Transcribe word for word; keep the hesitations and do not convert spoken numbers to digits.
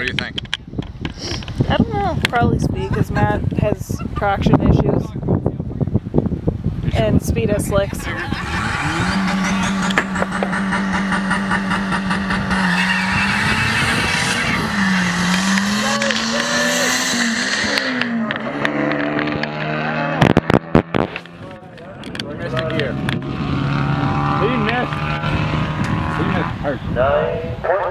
What do you think? I don't know. Probably speed because Matt has traction issues. And speed of slicks. We missed a gear. He missed. He missed. Nine.